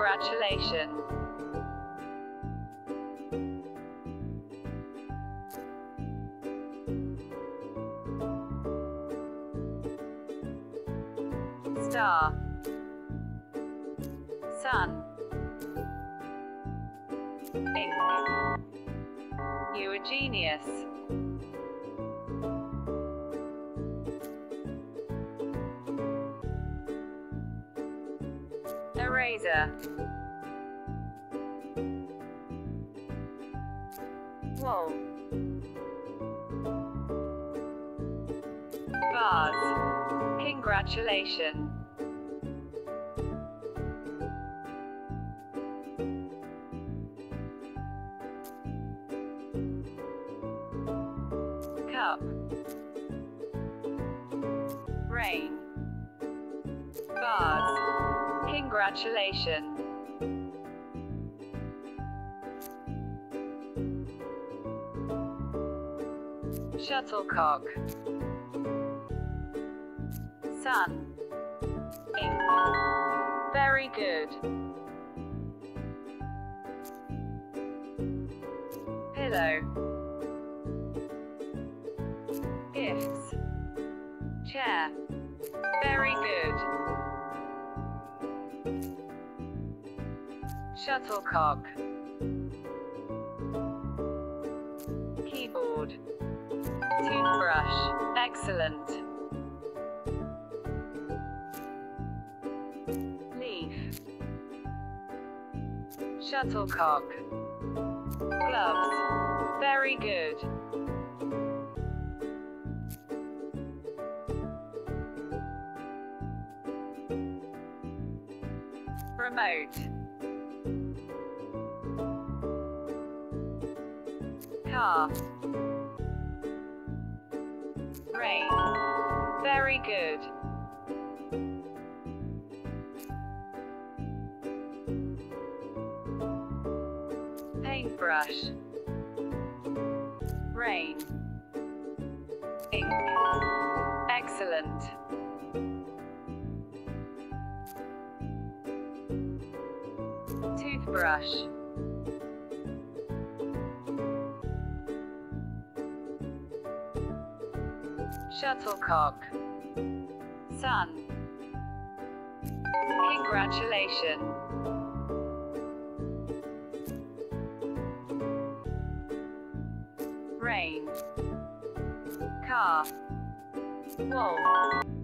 Congratulations. Star. Sun. Ink. You a genius. Eraser. Wool. Vase. Congratulations. Cup. Rain. Vase. Congratulations. Shuttlecock. Sun. Ink. Very good. Pillow. Gifts. Chair. Very good. Shuttlecock. Keyboard. Toothbrush. Excellent. Leaf. Shuttlecock. Gloves. Very good. Remote. Car. Rain. Very good. Paintbrush. Rain. Ink. Excellent. Toothbrush. Shuttlecock. Sun. Congratulations. Rain. Car. Wool.